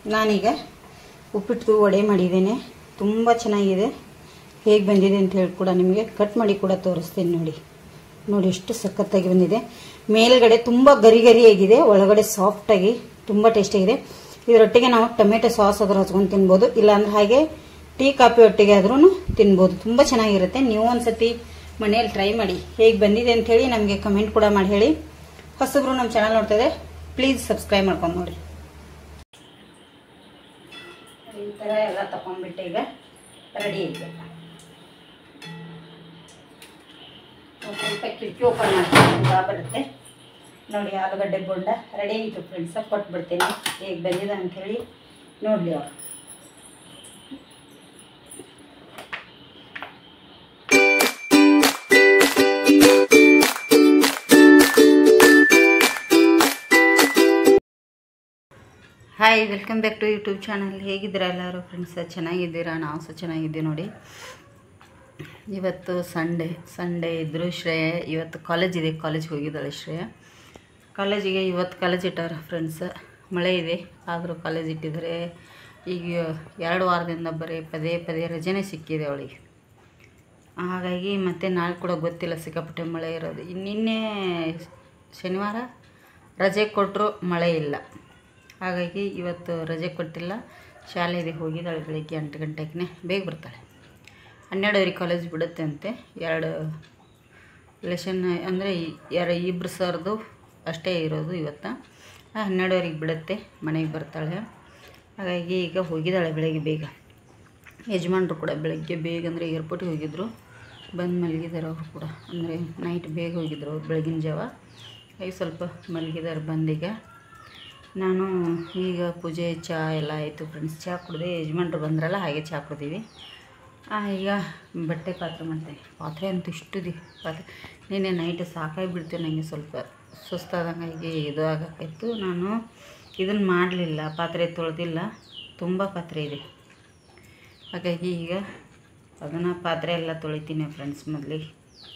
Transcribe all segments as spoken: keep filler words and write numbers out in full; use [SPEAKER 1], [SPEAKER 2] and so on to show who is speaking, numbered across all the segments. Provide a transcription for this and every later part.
[SPEAKER 1] ನಾನೀಗ ಉಪ್ಪಿಟ್ಟು ವಡೆ ಮಾಡಿದ್ದೇನೆ. ತುಂಬ ಚೆನ್ನಾಗಿದೆ. ಹೇಗೆ ಬಂದಿದೆ ಅಂತ ಹೇಳಿ ಕೂಡ ನಿಮಗೆ ಕಟ್ ಮಾಡಿ ಕೂಡ ತೋರಿಸ್ತೀನಿ. ನೋಡಿ ನೋಡಿ ಎಷ್ಟು ಸಖತ್ತಾಗಿ ಬಂದಿದೆ. ಮೇಲ್ಗಡೆ ತುಂಬ ಗರಿ ಗರಿಯಾಗಿದೆ, ಒಳಗಡೆ ಸಾಫ್ಟಾಗಿ ತುಂಬ ಟೇಸ್ಟಿಯಾಗಿದೆ. ಇದರೊಟ್ಟಿಗೆ ನಾವು ಟೊಮೆಟೊ ಸಾಸ್ ಅದ್ರ ಹಚ್ಕೊಂಡು ತಿನ್ಬೋದು, ಇಲ್ಲಾಂದ್ರೆ ಹಾಗೆ ಟೀ ಕಾಫಿ ಒಟ್ಟಿಗೆ ಆದ್ರೂ ತಿನ್ಬೋದು. ತುಂಬ ಚೆನ್ನಾಗಿರುತ್ತೆ. ನೀವು ಒಂದ್ಸತಿ ಮನೆಯಲ್ಲಿ ಟ್ರೈ ಮಾಡಿ ಹೇಗೆ ಬಂದಿದೆ ಅಂತ ಹೇಳಿ ನಮಗೆ ಕಮೆಂಟ್ ಕೂಡ ಮಾಡಿ ಹೇಳಿ. ಹೊಸಬ್ರು ನಮ್ಮ ಚಾನಲ್ ನೋಡ್ತಿದೆ ಪ್ಲೀಸ್ ಸಬ್ಸ್ಕ್ರೈಬ್ ಮಾಡ್ಕೊಂಡು ನೋಡಿ. ಈ ಥರ ಎಲ್ಲ ತಗೊಂಡ್ಬಿಟ್ಟು ಈಗ ರೆಡಿ ಇದೆ. ಸ್ವಲ್ಪ ಕಿಟಕಿ ಓಪನ್ ಮಾಡ್ತೀನಿ, ಬರುತ್ತೆ ನೋಡಿ. ಆಲೂಗಡ್ಡೆ ಬೋಂಡ ರೆಡಿ ಆಯಿತು ಫ್ರೆಂಡ್ಸ್. ಕೊಟ್ಬಿಡ್ತೀನಿ ಹೇಗೆ ಬಂದಿದೆ ಅಂಥೇಳಿ ನೋಡಲಿ ಅವ್ರು. Hi, welcome back to YouTube channel. ಹೇಗಿದ್ದೀರಾ ಎಲ್ಲರೂ ಫ್ರೆಂಡ್ಸ್? ಚೆನ್ನಾಗಿದ್ದೀರಾ? ನಾವು ಸಹ ಚೆನ್ನಾಗಿದ್ದೀವಿ ನೋಡಿ. ಇವತ್ತು ಸಂಡೇ ಸಂಡೇ ಇದ್ದರೂ ಶ್ರೇಯ ಇವತ್ತು ಕಾಲೇಜ್ ಇದೆ, ಕಾಲೇಜ್ಗೆ ಹೋಗಿದ್ದಾಳೆ ಶ್ರೇಯ. ಕಾಲೇಜಿಗೆ ಇವತ್ತು ಕಾಲೇಜ್ ಇಟ್ಟಾರ ಫ್ರೆಂಡ್ಸ್. ಮಳೆ ಇದೆ ಆದರೂ ಕಾಲೇಜ್ ಇಟ್ಟಿದ್ದಾರೆ. ಈಗ ಎರಡು ವಾರದಿಂದ ಬರೀ ಪದೇ ಪದೇ ರಜೆನೇ ಸಿಕ್ಕಿದೆ ಅವಳಿಗೆ. ಹಾಗಾಗಿ ಮತ್ತೆ ನಾಳೆ ಕೂಡ ಗೊತ್ತಿಲ್ಲ, ಸಿಕ್ಕಾಪಟ್ಟೆ ಮಳೆ ಇರೋದು. ನಿನ್ನೆ ಶನಿವಾರ ರಜೆ ಕೊಟ್ಟರು, ಮಳೆ ಇಲ್ಲ. ಹಾಗಾಗಿ ಇವತ್ತು ರಜೆ ಕೊಟ್ಟಿಲ್ಲ, ಶಾಲೆಗೆ ಹೋಗಿದ್ದಾಳೆ. ಬೆಳಗ್ಗೆ ಎಂಟು ಗಂಟೆಗೆ ಬೇಗ ಬರ್ತಾಳೆ. ಹನ್ನೆರಡುವರೆಗೆ ಕಾಲೇಜ್ ಬಿಡುತ್ತೆ ಅಂತೆ. ಎರಡು ಲೆಸನ್ ಅಂದರೆ ಯಾರು ಇಬ್ಬರು ಸರ್ದು ಅಷ್ಟೇ ಇರೋದು ಇವತ್ತು. ಹನ್ನೆರಡುವರೆಗೆ ಬಿಡುತ್ತೆ, ಮನೆಗೆ ಬರ್ತಾಳೆ. ಹಾಗಾಗಿ ಈಗ ಹೋಗಿದ್ದಾಳೆ ಬೆಳಗ್ಗೆ ಬೇಗ. ಯಜಮಾನ್ರು ಕೂಡ ಬೆಳಗ್ಗೆ ಬೇಗ ಅಂದರೆ ಏರ್ಪೋರ್ಟಿಗೆ ಹೋಗಿದ್ದರು, ಬಂದು ಮಲಗಿದ್ದಾರೆ ಅವರು ಕೂಡ. ಅಂದರೆ ನೈಟ್ ಬೇಗ ಹೋಗಿದ್ದರು ಅವ್ರು ಬೆಳಗಿನ ಜಾವ. ಈಗ ಸ್ವಲ್ಪ ಮಲಗಿದ್ದಾರೆ ಬಂದೀಗ. ನಾನು ಈಗ ಪೂಜೆ ಚಹಾ ಎಲ್ಲ ಆಯಿತು ಫ್ರೆಂಡ್ಸ್. ಚಹಾ ಕುಡಿದೆ, ಯಜಮಾನ್ರು ಬಂದ್ರಲ್ಲ ಹಾಗೆ ಚಹಾ ಕುಡಿದೀವಿ. ಈಗ ಬಟ್ಟೆ ಪಾತ್ರೆ ಮಾಡ್ತೀನಿ. ಪಾತ್ರೆ ಅಂತೂ ಇಷ್ಟುದಿ ಪಾತ್ರೆ. ನಿನ್ನೆ ನೈಟ್ ಸಾಕಾಗಿ ಬಿಡ್ತೇನೆ, ನನಗೆ ಸ್ವಲ್ಪ ಸುಸ್ತಾದಂಗೆ ಇದು ಆಗೋಕ್ಕಾಯ್ತು. ನಾನು ಇದನ್ನು ಮಾಡಲಿಲ್ಲ, ಪಾತ್ರೆ ತೊಳೆದಿಲ್ಲ, ತುಂಬ ಪಾತ್ರೆ ಇದೆ. ಹಾಗಾಗಿ ಈಗ ಅದನ್ನು ಪಾತ್ರೆ ಎಲ್ಲ ತೊಳಿತೀನಿ ಫ್ರೆಂಡ್ಸ್. ಮೊದಲಿಗೆ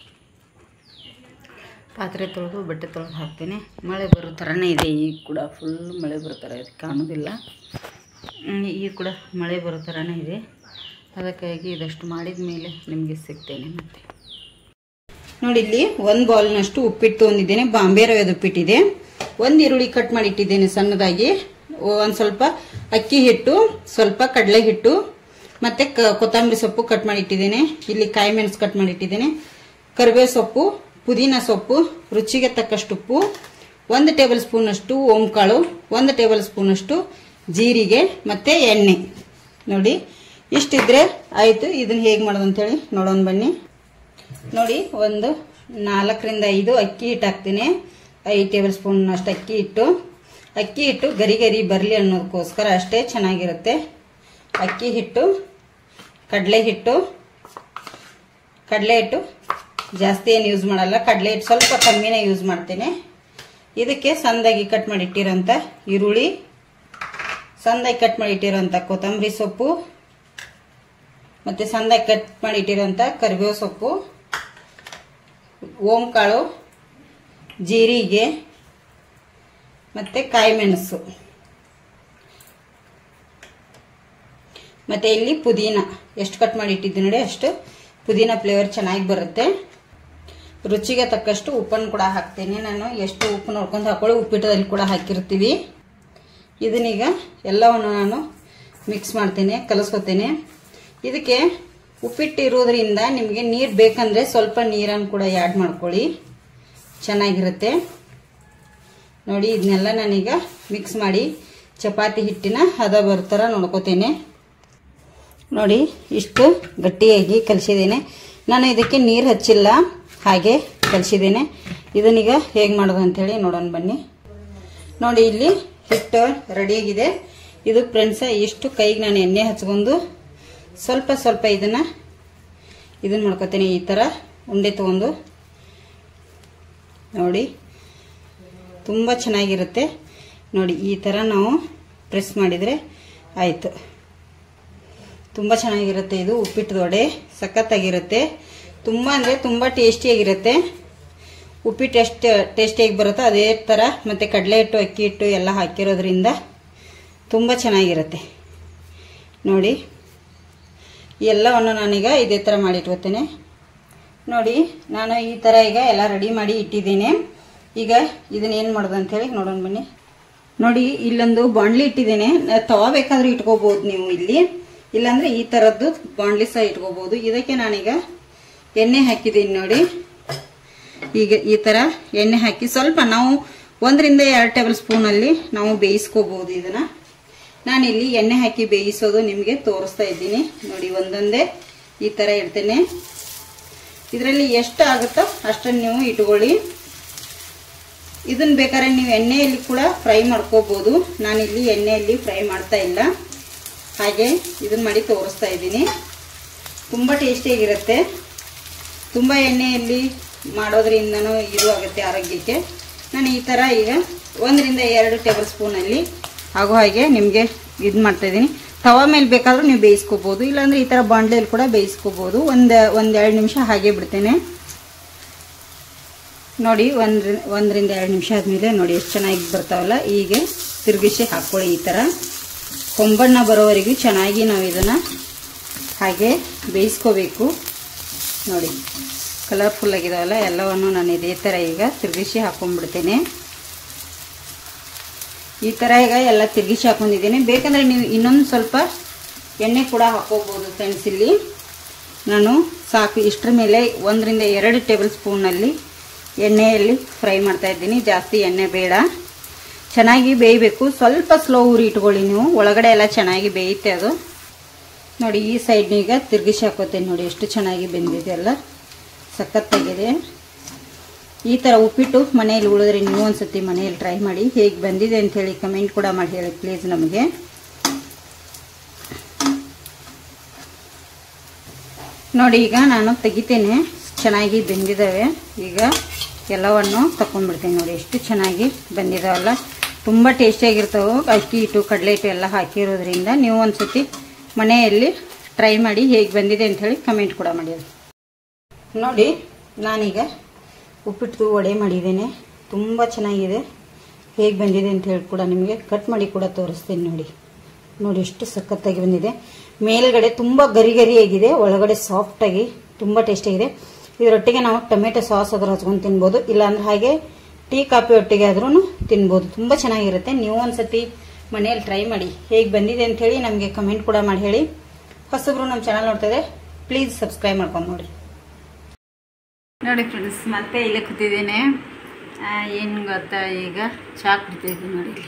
[SPEAKER 1] ಪಾತ್ರೆ ತೊಳೆದು ಬಟ್ಟೆ ತೊಳೆದು ಹಾಕ್ತೀನಿ. ಮಳೆ ಬರೋ ಥರನೇ ಇದೆ. ಈಗ ಕೂಡ ಫುಲ್ ಮಳೆ ಬರೋ ಥರ ಇದೆ, ಕಾಣೋದಿಲ್ಲ. ಈಗ ಕೂಡ ಮಳೆ ಬರೋ ಥರನೇ ಇದೆ. ಅದಕ್ಕಾಗಿ ಇದಷ್ಟು ಮಾಡಿದ ಮೇಲೆ ನಿಮಗೆ ಸಿಗ್ತೇನೆ ಮತ್ತೆ. ನೋಡಿ, ಇಲ್ಲಿ ಒಂದು ಬೌಲ್ನಷ್ಟು ಉಪ್ಪಿಟ್ಟು ತೊಗೊಂಡಿದ್ದೇನೆ. ಬಾಂಬೆ ರವೆದ ಉಪ್ಪಿಟ್ಟಿದೆ. ಒಂದು ಈರುಳ್ಳಿ ಕಟ್ ಮಾಡಿ ಇಟ್ಟಿದ್ದೇನೆ ಸಣ್ಣದಾಗಿ. ಒಂದು ಸ್ವಲ್ಪ ಅಕ್ಕಿ ಹಿಟ್ಟು, ಸ್ವಲ್ಪ ಕಡಲೆ ಹಿಟ್ಟು, ಮತ್ತೆ ಕೊತ್ತಂಬರಿ ಸೊಪ್ಪು ಕಟ್ ಮಾಡಿ ಇಟ್ಟಿದ್ದೇನೆ. ಇಲ್ಲಿ ಕಾಯಿ ಮೆಣಸು ಕಟ್ ಮಾಡಿ ಇಟ್ಟಿದ್ದೇನೆ. ಕರಿಬೇವು ಸೊಪ್ಪು, ಪುದೀನ ಸೊಪ್ಪು, ರುಚಿಗೆ ತಕ್ಕಷ್ಟು ಉಪ್ಪು, ಒಂದು ಟೇಬಲ್ ಸ್ಪೂನ್ ಅಷ್ಟು ಓಂಕಾಳು, ಒಂದು ಟೇಬಲ್ ಸ್ಪೂನ್ ಅಷ್ಟು ಜೀರಿಗೆ, ಮತ್ತೆ ಎಣ್ಣೆ. ನೋಡಿ, ಇಷ್ಟಿದ್ರೆ ಆಯಿತು. ಇದನ್ನ ಹೇಗೆ ಮಾಡೋದು ಅಂತೇಳಿ ನೋಡೋಣ ಬನ್ನಿ. ನೋಡಿ, ಒಂದು ನಾಲ್ಕರಿಂದ ಐದು ಅಕ್ಕಿ ಹಿಟ್ಟು ಹಾಕ್ತೀನಿ. ಐದು ಟೇಬಲ್ ಸ್ಪೂನ್ ಅಷ್ಟು ಅಕ್ಕಿ ಹಿಟ್ಟು. ಅಕ್ಕಿ ಹಿಟ್ಟು ಗರಿ ಗರಿ ಬರಲಿ ಅನ್ನೋದಕ್ಕೋಸ್ಕರ ಅಷ್ಟೇ ಚೆನ್ನಾಗಿರುತ್ತೆ. ಅಕ್ಕಿ ಹಿಟ್ಟು, ಕಡಲೆ ಹಿಟ್ಟು, ಕಡಲೆ ಹಿಟ್ಟು ಜಾಸ್ತಿ ಏನು ಯೂಸ್ ಮಾಡಲ್ಲ, ಕಡಲೆ ಹಿಟ್ಟು ಸ್ವಲ್ಪ ಕಮ್ಮಿನೇ ಯೂಸ್ ಮಾಡ್ತೇನೆ. ಇದಕ್ಕೆ ಸಣ್ಣದಾಗಿ ಕಟ್ ಮಾಡಿ ಇಟ್ಟಿರೋಂಥ ಈರುಳ್ಳಿ, ಸಣ್ಣದಾಗಿ ಕಟ್ ಮಾಡಿ ಇಟ್ಟಿರೋಂಥ ಕೊತ್ತಂಬರಿ ಸೊಪ್ಪು, ಮತ್ತೆ ಸಣ್ಣದಾಗಿ ಕಟ್ ಮಾಡಿ ಇಟ್ಟಿರೋಂಥ ಕರಿಬೇವು ಸೊಪ್ಪು, ಓಂಕಾಳು, ಜೀರಿಗೆ, ಮತ್ತೆ ಕಾಯಿ ಮೆಣಸು, ಮತ್ತೆ ಇಲ್ಲಿ ಪುದೀನ ಎಷ್ಟು ಕಟ್ ಮಾಡಿ ಇಟ್ಟಿದ್ದೀನಿ ನೋಡಿ, ಅಷ್ಟು ಪುದೀನ ಫ್ಲೇವರ್ ಚೆನ್ನಾಗಿ ಬರುತ್ತೆ. ರುಚಿಗೆ ತಕ್ಕಷ್ಟು ಉಪ್ಪನ್ನು ಕೂಡ ಹಾಕ್ತೇನೆ ನಾನು. ಎಷ್ಟು ಉಪ್ಪು ನೋಡ್ಕೊಂಡು ಹಾಕೊಳ್ಳಿ, ಉಪ್ಪಿಟ್ಟದಲ್ಲಿ ಕೂಡ ಹಾಕಿರ್ತೀವಿ. ಇದನ್ನೀಗ ಎಲ್ಲವನ್ನು ನಾನು ಮಿಕ್ಸ್ ಮಾಡ್ತೇನೆ, ಕಲಸ್ಕೊತೇನೆ. ಇದಕ್ಕೆ ಉಪ್ಪಿಟ್ಟು ಇರೋದ್ರಿಂದ ನಿಮಗೆ ನೀರು ಬೇಕಂದ್ರೆ ಸ್ವಲ್ಪ ನೀರನ್ನು ಕೂಡ ಆ್ಯಡ್ ಮಾಡ್ಕೊಳ್ಳಿ, ಚೆನ್ನಾಗಿರುತ್ತೆ. ನೋಡಿ, ಇದನ್ನೆಲ್ಲ ನಾನೀಗ ಮಿಕ್ಸ್ ಮಾಡಿ ಚಪಾತಿ ಹಿಟ್ಟಿನ ಹದ ಬರೋ ಥರ ನೋಡ್ಕೋತೇನೆ. ನೋಡಿ, ಇಷ್ಟು ಗಟ್ಟಿಯಾಗಿ ಕಲಿಸಿದ್ದೇನೆ ನಾನು. ಇದಕ್ಕೆ ನೀರು ಹಚ್ಚಿಲ್ಲ, ಹಾಗೆ ಕಲಿಸಿದ್ದೇನೆ. ಇದನ್ನೀಗ ಹೇಗೆ ಮಾಡೋದು ಅಂಥೇಳಿ ನೋಡೋಣ ಬನ್ನಿ. ನೋಡಿ, ಇಲ್ಲಿ ಹಿಟ್ಟು ರೆಡಿಯಾಗಿದೆ. ಇದು ಫ್ರೆಂಡ್ಸ ಇಷ್ಟು ಕೈಗೆ ನಾನು ಎಣ್ಣೆ ಹಚ್ಕೊಂಡು ಸ್ವಲ್ಪ ಸ್ವಲ್ಪ ಇದನ್ನು ಇದನ್ನು ಮಾಡ್ಕೊತೇನೆ. ಈ ಥರ ಉಂಡೆ ತಗೊಂಡು ನೋಡಿ, ತುಂಬ ಚೆನ್ನಾಗಿರುತ್ತೆ. ನೋಡಿ, ಈ ಥರ ನಾವು ಪ್ರೆಸ್ ಮಾಡಿದರೆ ಆಯಿತು. ತುಂಬ ಚೆನ್ನಾಗಿರುತ್ತೆ. ಇದು ಉಪ್ಪಿಟ್ಟು ವಡೆ ಸಖತ್ತಾಗಿರುತ್ತೆ. ತುಂಬ ಅಂದರೆ ತುಂಬ ಟೇಸ್ಟಿಯಾಗಿರುತ್ತೆ. ಉಪ್ಪಿಟ್ಟು ಎಷ್ಟು ಟೇಸ್ಟಿಯಾಗಿ ಬರುತ್ತೋ ಅದೇ ಥರ. ಮತ್ತು ಕಡಲೆ ಹಿಟ್ಟು, ಅಕ್ಕಿ ಹಿಟ್ಟು ಎಲ್ಲ ಹಾಕಿರೋದ್ರಿಂದ ತುಂಬ ಚೆನ್ನಾಗಿರುತ್ತೆ ನೋಡಿ. ಎಲ್ಲವನ್ನು ನಾನೀಗ ಇದೇ ಥರ ಮಾಡಿಟ್ಕೋತೇನೆ ನೋಡಿ. ನಾನು ಈ ಥರ ಈಗ ಎಲ್ಲ ರೆಡಿ ಮಾಡಿ ಇಟ್ಟಿದ್ದೀನಿ. ಈಗ ಇದನ್ನ ಏನು ಮಾಡೋದು ಅಂಥೇಳಿ ನೋಡೋಣ ಬನ್ನಿ. ನೋಡಿ ಇಲ್ಲೊಂದು ಬಾಣಲಿ ಇಟ್ಟಿದ್ದೇನೆ. ತವಾ ಬೇಕಾದರೂ ಇಟ್ಕೋಬೋದು ನೀವು ಇಲ್ಲಿ, ಇಲ್ಲಾಂದರೆ ಈ ಥರದ್ದು ಬಾಣಲಿ ಸಹ ಇಟ್ಕೋಬೋದು. ಇದಕ್ಕೆ ನಾನೀಗ ಎಣ್ಣೆ ಹಾಕಿದ್ದೀನಿ ನೋಡಿ. ಈಗ ಈ ಥರ ಎಣ್ಣೆ ಹಾಕಿ ಸ್ವಲ್ಪ ನಾವು ಒಂದರಿಂದ ಎರಡು ಟೇಬಲ್ ಸ್ಪೂನಲ್ಲಿ ನಾವು ಬೇಯಿಸ್ಕೋಬೋದು ಇದನ್ನು. ನಾನಿಲ್ಲಿ ಎಣ್ಣೆ ಹಾಕಿ ಬೇಯಿಸೋದು ನಿಮಗೆ ತೋರಿಸ್ತಾ ಇದ್ದೀನಿ ನೋಡಿ. ಒಂದೊಂದೇ ಈ ಥರ ಇಡ್ತೇನೆ. ಇದರಲ್ಲಿ ಎಷ್ಟು ಆಗುತ್ತೋ ಅಷ್ಟನ್ನು ನೀವು ಇಟ್ಕೊಳ್ಳಿ. ಇದನ್ನು ಬೇಕಾದ್ರೆ ನೀವು ಎಣ್ಣೆಯಲ್ಲಿ ಕೂಡ ಫ್ರೈ ಮಾಡ್ಕೋಬೋದು. ನಾನಿಲ್ಲಿ ಎಣ್ಣೆಯಲ್ಲಿ ಫ್ರೈ ಮಾಡ್ತಾ ಇಲ್ಲ, ಹಾಗೆ ಇದನ್ನು ಮಾಡಿ ತೋರಿಸ್ತಾ ಇದ್ದೀನಿ. ತುಂಬ ಟೇಸ್ಟಿಯಾಗಿರುತ್ತೆ. ತುಂಬ ಎಣ್ಣೆಯಲ್ಲಿ ಮಾಡೋದ್ರಿಂದನೂ ಇದು ಆಗುತ್ತೆ ಆರೋಗ್ಯಕ್ಕೆ. ನಾನು ಈ ಥರ ಈಗ ಒಂದರಿಂದ ಎರಡು ಟೇಬಲ್ ಸ್ಪೂನಲ್ಲಿ ಆಗೋ ಹಾಗೆ ನಿಮಗೆ ಇದು ಮಾಡ್ತಾಯಿದ್ದೀನಿ. ತವಾ ಮೇಲೆ ಬೇಕಾದರೂ ನೀವು ಬೇಯಿಸ್ಕೋಬೋದು, ಇಲ್ಲಾಂದರೆ ಈ ಥರ ಬಾಣಲೆಯಲ್ಲಿ ಕೂಡ ಬೇಯಿಸ್ಕೋಬೋದು. ಒಂದು ಒಂದೆರಡು ನಿಮಿಷ ಹಾಗೆ ಬಿಡ್ತೇನೆ ನೋಡಿ. ಒಂದು ಒಂದರಿಂದ ಎರಡು ನಿಮಿಷ ಆದಮೇಲೆ ನೋಡಿ ಎಷ್ಟು ಚೆನ್ನಾಗಿ ಬರ್ತಾವಲ್ಲ. ಹೀಗೆ ತಿರುಗಿಸಿ ಹಾಕ್ಕೊಳ್ಳಿ. ಈ ಥರ ಕೊಂಬಣ್ಣ ಬರೋವರೆಗೂ ಚೆನ್ನಾಗಿ ನಾವು ಇದನ್ನು ಹಾಗೆ ಬೇಯಿಸ್ಕೋಬೇಕು ನೋಡಿ. ಕಲರ್ಫುಲ್ ಆಗಿದಾವಲ್ಲ, ಎಲ್ಲವನ್ನು ನಾನು ಇದೇ ಥರ ಈಗ ತಿರುಗಿಸಿ ಹಾಕ್ಕೊಂಡ್ಬಿಡ್ತೇನೆ. ಈ ಥರ ಈಗ ಎಲ್ಲ ತಿರುಗಿಸಿ ಹಾಕೊಂಡಿದ್ದೀನಿ. ಬೇಕಂದರೆ ನೀವು ಇನ್ನೊಂದು ಸ್ವಲ್ಪ ಎಣ್ಣೆ ಕೂಡ ಹಾಕ್ಕೋಬೋದು ಫ್ರೆಂಡ್ಸ್. ಇಲ್ಲಿ ನಾನು ಸಾಕು ಇಷ್ಟರ ಮೇಲೆ ಒಂದರಿಂದ ಎರಡು ಟೇಬಲ್ ಸ್ಪೂನಲ್ಲಿ ಎಣ್ಣೆಯಲ್ಲಿ ಫ್ರೈ ಮಾಡ್ತಾಯಿದ್ದೀನಿ. ಜಾಸ್ತಿ ಎಣ್ಣೆ ಬೇಡ, ಚೆನ್ನಾಗಿ ಬೇಯಬೇಕು. ಸ್ವಲ್ಪ ಸ್ಲೋ ಉರಿ ಇಟ್ಕೊಳ್ಳಿ ನೀವು, ಒಳಗಡೆ ಎಲ್ಲ ಚೆನ್ನಾಗಿ ಬೇಯುತ್ತೆ ಅದು ನೋಡಿ. ಈ ಸೈಡ್ನ ಈಗ ತಿರುಗಿಸಿ ಹಾಕೋತೇನೆ ನೋಡಿ. ಎಷ್ಟು ಚೆನ್ನಾಗಿ ಬೆಂದಿದೆ ಅಲ್ಲ, ಸಖತ್ತಾಗಿದೆ. ಈ ಥರ ಉಪ್ಪಿಟ್ಟು ಮನೆಯಲ್ಲಿ ಉಳಿದ್ರೆ ನೀವು ಒಂದ್ಸತಿ ಮನೆಯಲ್ಲಿ ಟ್ರೈ ಮಾಡಿ. ಹೇಗೆ ಬಂದಿದೆ ಅಂಥೇಳಿ ಕಮೆಂಟ್ ಕೂಡ ಮಾಡಿ ಹೇಳಿ ಪ್ಲೀಸ್ ನಮಗೆ. ನೋಡಿ ಈಗ ನಾನು ತೆಗಿತೇನೆ. ಚೆನ್ನಾಗಿ ಬೆಂದಿದ್ದಾವೆ. ಈಗ ಎಲ್ಲವನ್ನು ತಗೊಂಡ್ಬಿಡ್ತೇನೆ ನೋಡಿ. ಎಷ್ಟು ಚೆನ್ನಾಗಿ ಬಂದಿದ್ದಾವಲ್ಲ, ತುಂಬ ಟೇಸ್ಟಿಯಾಗಿರ್ತಾವೆ. ಅಕ್ಕಿ ಹಿಟ್ಟು ಕಡಲೆ ಹಿಟ್ಟು ಎಲ್ಲ ಹಾಕಿರೋದ್ರಿಂದ ನೀವು ಒಂದ್ಸತಿ ಮನೆಯಲ್ಲಿ ಟ್ರೈ ಮಾಡಿ. ಹೇಗೆ ಬಂದಿದೆ ಅಂಥೇಳಿ ಕಮೆಂಟ್ ಕೂಡ ಮಾಡಿ ನೋಡಿ. ನಾನೀಗ ಉಪ್ಪಿಟ್ಟು ವಡೆ ಮಾಡಿದ್ದೇನೆ. ತುಂಬ ಚೆನ್ನಾಗಿದೆ. ಹೇಗೆ ಬಂದಿದೆ ಅಂತ ಹೇಳಿ ಕೂಡ ನಿಮಗೆ ಕಟ್ ಮಾಡಿ ಕೂಡ ತೋರಿಸ್ತೀನಿ ನೋಡಿ. ನೋಡಿ ಎಷ್ಟು ಸಖತ್ತಾಗಿ ಬಂದಿದೆ. ಮೇಲ್ಗಡೆ ತುಂಬ ಗರಿ ಗರಿಯಾಗಿದೆ, ಒಳಗಡೆ ಸಾಫ್ಟಾಗಿ ತುಂಬ ಟೇಸ್ಟಿಯಾಗಿದೆ. ಇದರೊಟ್ಟಿಗೆ ನಾವು ಟೊಮೆಟೊ ಸಾಸ್ ಅದ್ರ ಹಚ್ಕೊಂಡು ತಿನ್ಬೋದು, ಇಲ್ಲಾಂದ್ರೆ ಹಾಗೆ ಟೀ ಕಾಫಿ ಒಟ್ಟಿಗೆ ಆದ್ರೂ ತಿನ್ಬೋದು. ತುಂಬ ಚೆನ್ನಾಗಿರುತ್ತೆ. ನೀವು ಒಂದ್ಸತಿ ಮನೆಯಲ್ಲಿ ಟ್ರೈ ಮಾಡಿ. ಹೇಗೆ ಬಂದಿದೆ ಅಂಥೇಳಿ ನಮಗೆ ಕಮೆಂಟ್ ಕೂಡ ಮಾಡಿ ಹೇಳಿ. ಹೊಸಬ್ರು ನಮ್ಮ ಚಾನಲ್ ನೋಡ್ತಾಯಿದ್ರೆ ಪ್ಲೀಸ್ ಸಬ್ಸ್ಕ್ರೈಬ್ ಮಾಡ್ಕೊಂಡು ನೋಡಿ. ನೋಡಿ ಫ್ರೆಂಡ್ಸ್, ಮತ್ತೆ ಇಲ್ಲೇ ಕೂತಿದ್ದೇನೆ. ಏನು ಗೊತ್ತಾ, ಈಗ ಚಹಾ ಕುಡಿತಿದ್ದೀನಿ ನೋಡಿ. ಇಲ್ಲಿ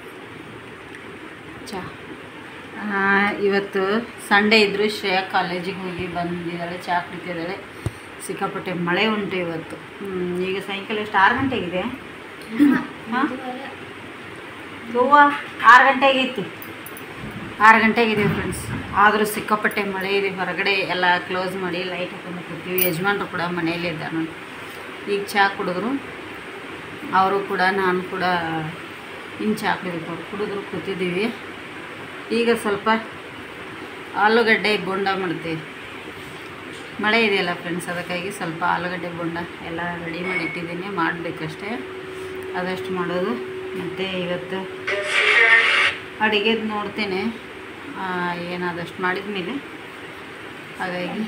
[SPEAKER 1] ಚಹಾ ಇವತ್ತು ಸಂಡೇ ಇದ್ದರೂ ಶ್ರೇಯಾ ಕಾಲೇಜಿಗೆ ಹೋಗಿ ಬಂದಿದ್ದಾಳೆ. ಚಹಾ ಕುಡಿತಿದ್ದಾಳೆ. ಸಿಕ್ಕಾಪಟ್ಟೆ ಮಳೆ ಉಂಟು ಇವತ್ತು. ಈಗ ಸಾಯಂಕಾಲ ಎಷ್ಟು ಆರು ಗಂಟೆಗಿದೆ? ಹಾಂ ಗೋವಾ ಆರು ಗಂಟೆಗಿತ್ತು. ಆರು ಗಂಟೆಗಿದೆ ಫ್ರೆಂಡ್ಸ್. ಆದರೂ ಸಿಕ್ಕಾಪಟ್ಟೆ ಮಳೆ ಇದೆ. ಹೊರಗಡೆ ಎಲ್ಲ ಕ್ಲೋಸ್ ಮಾಡಿ ಲೈಟ್ ಹಾಕೊಂಡು ಕೂತೀವಿ. ಯಜಮಾನ್ರು ಕೂಡ ಮನೆಯಲ್ಲೇ ಇದ್ದಾರೆ ನೋಡಿ. ಈಗ ಚಹಾ ಕುಡಿದ್ರು ಅವರು ಕೂಡ, ನಾನು ಕೂಡ ಇನ್ನು ಚಹಾ ಕುಡಿದ್ರು ಕುಡಿದ್ರು ಕೂತಿದ್ದೀವಿ. ಈಗ ಸ್ವಲ್ಪ ಆಲೂಗಡ್ಡೆ ಬೋಂಡ ಮಾಡ್ತೀವಿ. ಮಳೆ ಇದೆಯಲ್ಲ ಫ್ರೆಂಡ್ಸ್, ಅದಕ್ಕಾಗಿ ಸ್ವಲ್ಪ ಆಲೂಗಡ್ಡೆ ಬೋಂಡ ಎಲ್ಲ ರೆಡಿ ಮಾಡಿ ಇಟ್ಟಿದ್ದೀನಿ. ಮಾಡಬೇಕಷ್ಟೇ, ಅದಷ್ಟು ಮಾಡೋದು. ಮತ್ತು ಇವತ್ತು ಅಡುಗೆದು ನೋಡ್ತೇನೆ ಏನಾದಷ್ಟು ಮಾಡಿದ ಮೇಲೆ. ಹಾಗಾಗಿ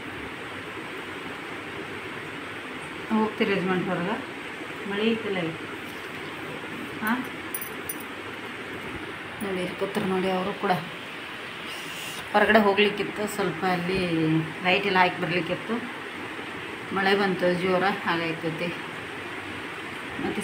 [SPEAKER 1] ಹೋಗ್ತೀರಿ ಯಜಮಾನ್ ಹೊರಗೆ? ಮಳೆ ಇತ್ತಿಲ್ಲ ಈಗ. ಹಾಂ ನೋಡಿ ಕೂತ್ರು ನೋಡಿ. ಅವರು ಕೂಡ ಹೊರಗಡೆ ಹೋಗ್ಲಿಕ್ಕಿತ್ತು, ಸ್ವಲ್ಪ ಅಲ್ಲಿ ಲೈಟ್ ಎಲ್ಲ ಹಾಕಿ ಬರಲಿಕ್ಕಿತ್ತು. ಮಳೆ ಬಂತು ಜೋರ, ಹಾಗಾಯ್ತೈತಿ. ಮತ್ತು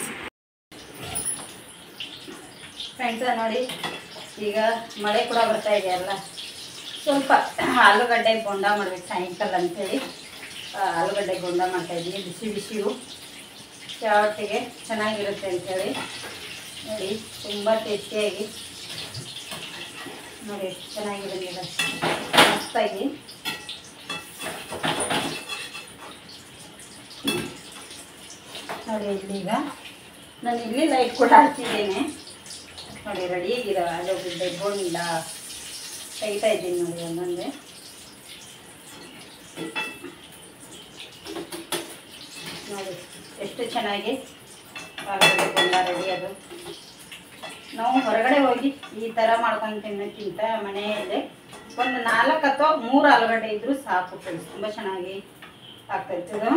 [SPEAKER 1] ಫ್ರೆಂಡ್ಸ ನೋಡಿ, ಈಗ ಮಳೆ ಕೂಡ ಬರ್ತಾ ಇದೆಯಲ್ಲ, ಸ್ವಲ್ಪ ಆಲೂಗಡ್ಡೆ ಬೋಂಡ ಮಾಡ್ಬೇಕು ಸಾಯಂಕಾಲ ಅಂತೇಳಿ ಆಲೂಗಡ್ಡೆ ಬೋಂಡ ಮಾಡ್ತಾಯಿದ್ದೀನಿ. ಬಿಸಿ ಬಿಸಿಯು ಚಹಾ ಒಟ್ಟಿಗೆ ಚೆನ್ನಾಗಿರುತ್ತೆ ಅಂಥೇಳಿ ನೋಡಿ. ತುಂಬ ಟೇಸ್ಟಿಯಾಗಿ ನೋಡಿ, ಎಷ್ಟು ಚೆನ್ನಾಗಿ ಬಂದಿದೆ ಮಸ್ತಾಗಿ. ನೋಡಿ ಇಲ್ಲೀಗ ನಾನು ಇಲ್ಲಿ ಲೈಟ್ ಕೂಡ ಹಾಕಿದ್ದೇನೆ ನೋಡಿ. ರೆಡಿ ಆಗಿದ್ದಾವೆ ಆಲೂಗಡ್ಡೆ ಬೋಂಡ ತೆಗಿತಾ ಇದ್ದೀನಿ ನೋಡಿ ಒಂದೊಂದೇ. ನೋಡಿ ಎಷ್ಟು ಚೆನ್ನಾಗಿ ಆಲೂಗಡ್ಡೆ ಬೋಂಡ ರೆಡಿ ಅದು. ನಾವು ಹೊರಗಡೆ ಹೋಗಿ ಈ ಥರ ಮಾಡ್ಕೊಂಡು ತಿನ್ನೋಕ್ಕಿಂತ ಮನೆಯಲ್ಲೇ ಒಂದು ನಾಲ್ಕು ಅಥವಾ ಮೂರು ಆಲೂಗಡ್ಡೆ ಇದ್ದರೂ ಸಾಕು ಫ್ರೆಂಡ್ಸ್, ತುಂಬ ಚೆನ್ನಾಗಿ ಆಗ್ತಾಯಿತ್ತು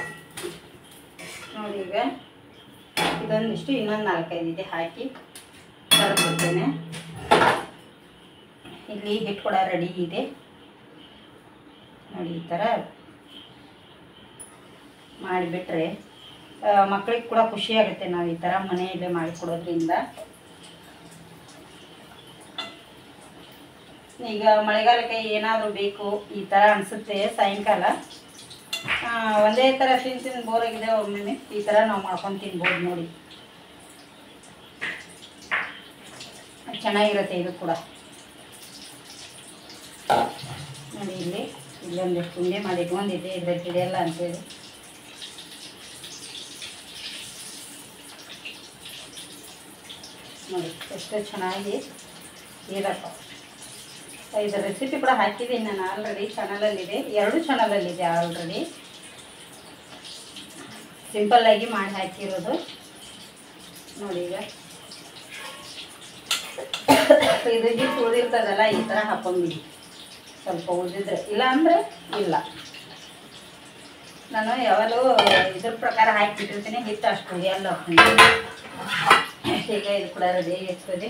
[SPEAKER 1] ನೋಡಿ. ಈಗ ಇದೊಂದಿಷ್ಟು ಇನ್ನೊಂದು ನಾಲ್ಕೈದು ಇದೆ ಹಾಕಿ ಕರೆದ್ಬಿಡ್ತೇನೆ. ಇಲ್ಲಿ ಹಿಟ್ಟು ಕೂಡ ರೆಡಿ ಇದೆ ನೋಡಿ. ಈ ಥರ ಮಾಡಿಬಿಟ್ರೆ ಮಕ್ಕಳಿಗೆ ಕೂಡ ಖುಷಿ ಆಗುತ್ತೆ ನಾವು ಈ ಥರ ಮನೆಯಲ್ಲೇ ಮಾಡಿಕೊಡೋದ್ರಿಂದ. ಈಗ ಮಳೆಗಾಲಕ್ಕೆ ಏನಾದರೂ ಬೇಕು ಈ ಥರ ಅನಿಸುತ್ತೆ ಸಾಯಂಕಾಲ, ಒಂದೇ ಥರ ತಿಂದು ತಿಂದು ಬೋರಾಗಿದೆ, ಒಮ್ಮೆ ಈ ಥರ ನಾವು ಮಾಡ್ಕೊಂಡು ತಿನ್ಬೋದು ನೋಡಿ. ಚೆನ್ನಾಗಿರುತ್ತೆ ಇದು ಕೂಡ ನೋಡಿ. ಇಲ್ಲಿ ಇಲ್ಲೊಂದಿಷ್ಟು ಉಂಡೆ ಮಾಡಿ ಇಟ್ಕೊಂಡಿದ್ದೆ, ಇದ್ರಲ್ಲಿ ಹಿಡಿಯಲ್ಲ ಅಂತೇಳಿ. ನೋಡಿ ಎಷ್ಟು ಚೆನ್ನಾಗಿ ಇರಪ್ಪ. ಇದರ ರೆಸಿಪಿ ಕೂಡ ಹಾಕಿದ್ದೀನಿ ನಾನು ಆಲ್ರೆಡಿ, ಚಾನಲಲ್ಲಿದೆ, ಎರಡು ಚಾನಲಲ್ಲಿದೆ ಆಲ್ರೆಡಿ. ಸಿಂಪಲ್ಲಾಗಿ ಮಾಡಿ ಹಾಕಿರೋದು ನೋಡಿ. ಈಗ ಇದು ಹಿಟ್ಟು ಉಳಿದಿರ್ತದಲ್ಲ ಈ ಥರ ಹಾಕೊಂಡ್ಬಿಡಿ, ಸ್ವಲ್ಪ ಉಳಿದಿದ್ರೆ, ಇಲ್ಲ ಅಂದರೆ ಇಲ್ಲ. ನಾನು ಯಾವಾಗಲೂ ಇದ್ರ ಪ್ರಕಾರ ಹಾಕಿಟ್ಟಿರ್ತೀನಿ, ಹಿಟ್ಟು ಅಷ್ಟು ಉಳಿಯಲ್ಲ. ಈಗ ಇದು ಕೂಡ ರೆಡಿ ಆಗಿರ್ತದೆ.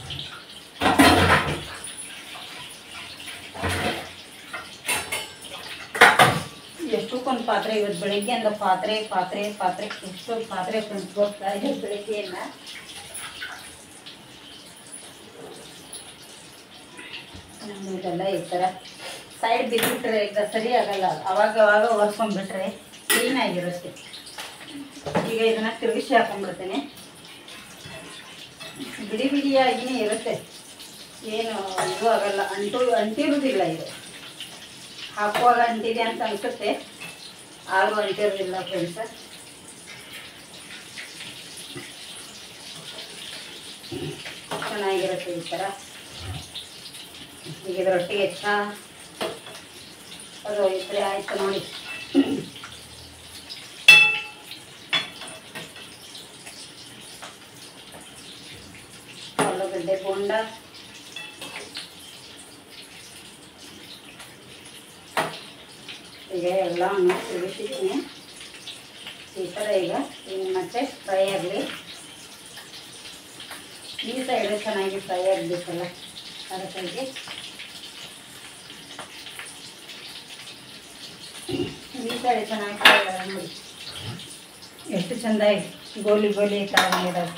[SPEAKER 1] ಎಷ್ಟಕ್ಕೊಂದು ಪಾತ್ರೆ, ಇವತ್ತು ಬೆಳಗ್ಗೆ ಅಂದ ಪಾತ್ರೆ ಪಾತ್ರೆ ಪಾತ್ರೆ ಎಷ್ಟು ಪಾತ್ರೆ ಕುಂತ್ಕೋತಾ ಇದೆ ಬೆಳಗ್ಗೆಯಿಂದ. ಇದೆಲ್ಲ ಈ ಥರ ಸೈಡ್ ಬಿದ್ದುಬಿಟ್ರೆ ಈಗ ಸರಿ ಆಗಲ್ಲ, ಅವಾಗ ಅವಾಗ ಒರೆಸ್ಕೊಂಡ್ಬಿಟ್ರೆ ಕ್ಲೀನಾಗಿರುತ್ತೆ. ಈಗ ಇದನ್ನು ತಿರುಗಿಸಿ ಹಾಕೊಂಡ್ಬಿಡ್ತೇನೆ. ಬಿಡಿ ಬಿಡಿಯಾಗಿಯೇ ಇರುತ್ತೆ, ಏನು ಇದು ಆಗಲ್ಲ, ಅಂಟು ಅಂಟಿರೋದಿಲ್ಲ. ಇದು ಹಾಕುವಾಗ ಅಂಟಿದೆ ಅಂತ ಅನ್ಸುತ್ತೆ, ಆದರೂ ಅಂಟಿರೋದಿಲ್ಲ ಫ್ರೆಂಡ್ಸ್. ಚೆನ್ನಾಗಿರುತ್ತೆ ಈ ಥರ. ಈಗ ಇದರೊಟ್ಟಿಗೆ ಚಹಾ ಅದು ಈ ಥರ ಆಯಿತು ನೋಡಿ. ಆಲೂಗಡ್ಡೆ ಬೋಂಡ, ಈಗ ಎಲ್ಲವನ್ನು ತಿರುಗಿಸಿದ್ದೀನಿ ಈ ಥರ. ಈಗ ಇನ್ನು ಮತ್ತೆ ಫ್ರೈ ಆಗಲಿ, ಈ ಸೈಡ್ ಚೆನ್ನಾಗಿ ಫ್ರೈ ಆಗಬೇಕಲ್ಲ ಅದಕ್ಕಾಗಿ. ಈ ಸೈಡ್ ಚೆನ್ನಾಗಿ ಫ್ರೈ ಆಗ ನೋಡಿ ಎಷ್ಟು ಚೆಂದ ಗೋಲಿ ಗೋಲಿ ಥರ ಮಾಡಿರೋದು.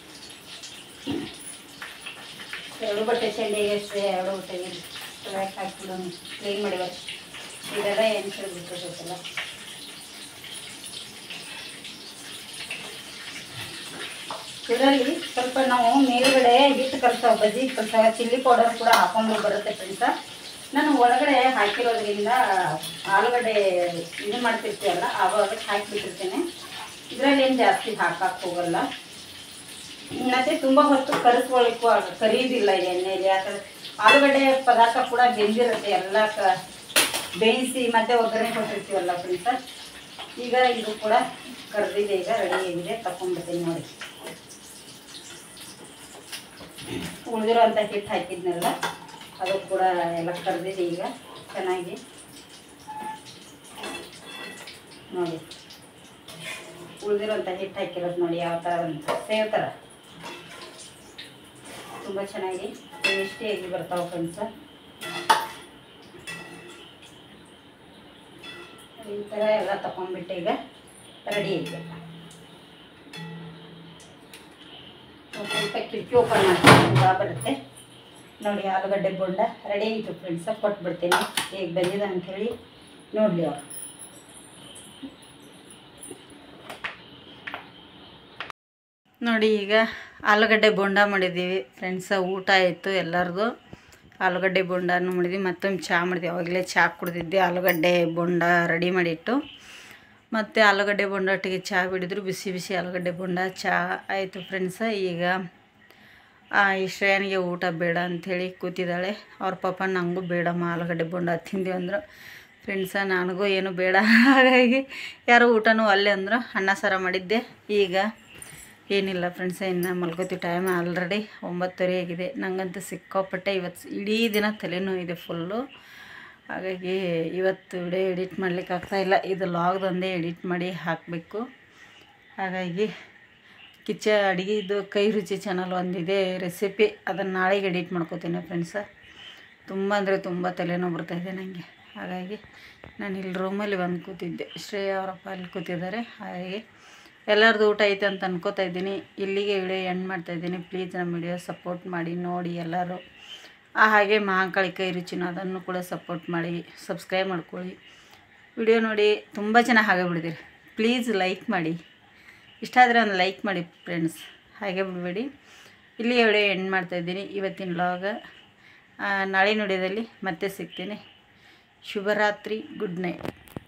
[SPEAKER 1] ಎರಡು ಬಟ್ಟೆ ಚೆಂಡಿಗೆ ಅಷ್ಟೇ, ಎರಡು ಬಟ್ಟೆಗೆ ಹಾಕಿಬಿಡೋಣ, ಕ್ಲೀನ್ ಮಾಡಿ ಬರ್ತದೆ. ಇದೆಲ್ಲ ಏನು ಬಿಟ್ಟಿರ್ತೈತಲ್ಲ. ಇದರಲ್ಲಿ ಸ್ವಲ್ಪ ನಾವು ಮೇಲ್ಗಡೆ ಹಿಟ್ಟು ಕಲ್ಸಾವ, ಬಜ್ಜಿ ಕಲ್ಸಾವ, ಚಿಲ್ಲಿ ಪೌಡರ್ ಕೂಡ ಹಾಕೊಂಡು ಬರುತ್ತೆ ಫ್ರೆಂಡ್ಸ. ನಾನು ಒಳಗಡೆ ಹಾಕಿರೋದ್ರಿಂದ ಆಲೂಗಡ್ಡೆ ಇದು ಮಾಡ್ತಿರ್ತೀವಲ್ಲ ಆವಾಗ ಹಾಕಿಬಿಟ್ಟಿರ್ತೇನೆ. ಇದರಲ್ಲಿ ಏನು ಜಾಸ್ತಿ ಹಾಕಕ್ಕೆ ಹೋಗಲ್ಲ. ಮತ್ತು ತುಂಬ ಹೊತ್ತು ಕರಿಸ್ಕೊಳ್ಳಿಕ್ಕೂ ಆಗ ಕರಿಯೋದಿಲ್ಲ ಈ ಎಣ್ಣೆಯಲ್ಲಿ, ಯಾಕಂದರೆ ಆಲೂಗಡ್ಡೆ ಪದಾರ್ಥ ಕೂಡ ಬೆಂದಿರುತ್ತೆ, ಎಲ್ಲ ಕ ಬೇಯಿಸಿ ಮತ್ತು ಒಗ್ಗರಣೆ ಕೊಟ್ಟಿರ್ತೀವಲ್ಲ ಫ್ರೆಂಡ್ಸ. ಈಗ ಇದು ಕೂಡ ಕರೆದಿದೆ, ಈಗ ರೆಡಿ ಆಗಿದೆ, ತಗೊಂಡ್ಬಿಡ್ತೀನಿ ನೋಡಿ. ಉಳಿದಿರೋ ಅಂಥ ಹಿಟ್ಟು ಹಾಕಿದ್ನೆಲ್ಲ ಅದು ಕೂಡ ಎಲ್ಲ ಕರೆದಿದೆ ಈಗ ಚೆನ್ನಾಗಿ ನೋಡಿ. ಉಳಿದಿರೋಂಥ ಹಿಟ್ಟು ಹಾಕಿರೋದು ನೋಡಿ ಯಾವ ಥರ ಅಂತ ಸೇವ್ ಥರ ತುಂಬ ಚೆನ್ನಾಗಿ ಟೇಸ್ಟಿಯಾಗಿ ಬರ್ತಾವೆ ಫ್ರೆಂಡ್ಸ. ಈ ಥರ ಎಲ್ಲ ತಗೊಂಡ್ಬಿಟ್ಟು ಈಗ ರೆಡಿ ಇದೆ. ಸ್ವಲ್ಪ ಕಿಟಕಿ ಓಪನ್ ಮಾಡ್ತೀನಿ, ಬರುತ್ತೆ ನೋಡಿ. ಆಲೂಗಡ್ಡೆ ಬೋಂಡ ರೆಡಿ ಆಯಿತು ಫ್ರೆಂಡ್ಸ, ಕೊಟ್ಬಿಡ್ತೀನಿ ಹೇಗೆ ಬಂದಿದೆ ಅಂಥೇಳಿ ನೋಡಲಿ ಅವರು. ನೋಡಿ ಈಗ ಆಲೂಗಡ್ಡೆ ಬೋಂಡ ಮಾಡಿದ್ದೀವಿ ಫ್ರೆಂಡ್ಸ. ಊಟ ಆಯಿತು ಎಲ್ಲರದು. ಆಲೂಗಡ್ಡೆ ಬೋಂಡನೂ ಮಾಡಿದ್ವಿ, ಮತ್ತೊಂದು ಚಹಾ ಮಾಡಿದ್ವಿ. ಅವಾಗಲೇ ಚಹಾ ಕುಡಿದಿದ್ದೆ, ಆಲೂಗಡ್ಡೆ ಬೋಂಡ ರೆಡಿ ಮಾಡಿಟ್ಟು ಮತ್ತು ಆಲೂಗಡ್ಡೆ ಬೋಂಡ ಒಟ್ಟಿಗೆ ಚಹಾ ಬಿಡಿದ್ರು, ಬಿಸಿ ಬಿಸಿ ಆಲೂಗಡ್ಡೆ ಬೋಂಡ ಚಹಾ ಆಯಿತು ಫ್ರೆಂಡ್ಸ. ಈಗ ಈ ಶ್ರೇಯನಿಗೆ ಊಟ ಬೇಡ ಅಂಥೇಳಿ ಕೂತಿದ್ದಾಳೆ. ಅವ್ರ ಪಾಪ ನನಗೂ ಬೇಡಮ್ಮ ಆಲೂಗಡ್ಡೆ ಬೋಂಡ ತಿಂದೀವಿ ಅಂದರು ಫ್ರೆಂಡ್ಸ. ನನಗೂ ಏನು ಬೇಡ, ಹಾಗಾಗಿ ಯಾರೋ ಊಟನೂ ಅಲ್ಲೇ ಅಂದರು. ಅನ್ನ ಸಾರ ಮಾಡಿದ್ದೆ. ಈಗ ಏನಿಲ್ಲ ಫ್ರೆಂಡ್ಸೇ, ಇನ್ನು ಮಲ್ಕೋತೀವಿ. ಟೈಮ್ ಆಲ್ರೆಡಿ ಒಂಬತ್ತುವರೆ ಆಗಿದೆ. ನನಗಂತೂ ಸಿಕ್ಕಾಪಟ್ಟೆ ಇವತ್ತು ಇಡೀ ದಿನ ತಲೆನೋವು ಇದೆ ಫುಲ್ಲು. ಹಾಗಾಗಿ ಇವತ್ತು ವಿಡಿಯೋ ಎಡಿಟ್ ಮಾಡ್ಲಿಕ್ಕೆ ಆಗ್ತಾಯಿಲ್ಲ. ಇದು ಲಾಗ್ದೊಂದೇ ಎಡಿಟ್ ಮಾಡಿ ಹಾಕಬೇಕು. ಹಾಗಾಗಿ ಕಿಚ್ಚ ಅಡುಗೆದು ಕೈ ರುಚಿ ಚಾನಲ್ ಒಂದಿದೆ ರೆಸಿಪಿ, ಅದನ್ನು ನಾಳೆಗೆ ಎಡಿಟ್ ಮಾಡ್ಕೋತೀನಿ ಫ್ರೆಂಡ್ಸ. ತುಂಬ ಅಂದರೆ ತುಂಬ ತಲೆನೋವು ಬರ್ತಾಯಿದೆ ನನಗೆ. ಹಾಗಾಗಿ ನಾನು ಇಲ್ಲಿ ರೂಮಲ್ಲಿ ಬಂದು ಕೂತಿದ್ದೆ. ಶ್ರೇಯ ಅವರಪ್ಪ ಅಲ್ಲಿ ಕೂತಿದ್ದಾರೆ. ಹಾಗಾಗಿ ಎಲ್ಲರದ್ದು ಊಟ ಐತೆ ಅಂತ ಅನ್ಕೋತಾ ಇದ್ದೀನಿ. ಇಲ್ಲಿಗೆ ವಿಡಿಯೋ ಎಂಡ್ ಮಾಡ್ತಾಯಿದ್ದೀನಿ. ಪ್ಲೀಸ್ ನಮ್ಮ ವಿಡಿಯೋ ಸಪೋರ್ಟ್ ಮಾಡಿ ನೋಡಿ ಎಲ್ಲರೂ. ಹಾಗೆ ಮಹಾಕಾಳಿ ಕೈ ರುಚಿನ ಅದನ್ನು ಕೂಡ ಸಪೋರ್ಟ್ ಮಾಡಿ, ಸಬ್ಸ್ಕ್ರೈಬ್ ಮಾಡ್ಕೊಳ್ಳಿ. ವಿಡಿಯೋ ನೋಡಿ ತುಂಬ ಚೆನ್ನಾಗಿ ಹಾಗೆ ಬಿಡಿದಿರಿ. ಪ್ಲೀಸ್ ಲೈಕ್ ಮಾಡಿ, ಇಷ್ಟ ಆದರೆ ಒಂದು ಲೈಕ್ ಮಾಡಿ ಫ್ರೆಂಡ್ಸ್. ಹಾಗೆ ಬಿಡಬೇಡಿ. ಇಲ್ಲಿ ವಿಡಿಯೋ ಎಂಡ್ ಮಾಡ್ತಾಯಿದ್ದೀನಿ ಇವತ್ತಿನ ವ್ಲಾಗ. ನಾಳೆ ವಿಡಿಯೋದಲ್ಲಿ ಮತ್ತೆ ಸಿಗ್ತೀನಿ. ಶುಭರಾತ್ರಿ, ಗುಡ್ ನೈಟ್.